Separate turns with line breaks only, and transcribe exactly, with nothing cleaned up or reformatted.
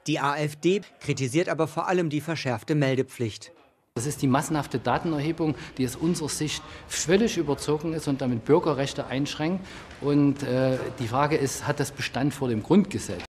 Die AfD kritisiert aber vor allem die verschärfte Meldepflicht.
Das ist die massenhafte Datenerhebung, die aus unserer Sicht völlig überzogen ist und damit Bürgerrechte einschränkt. Und äh, die Frage ist, hat das Bestand vor dem Grundgesetz?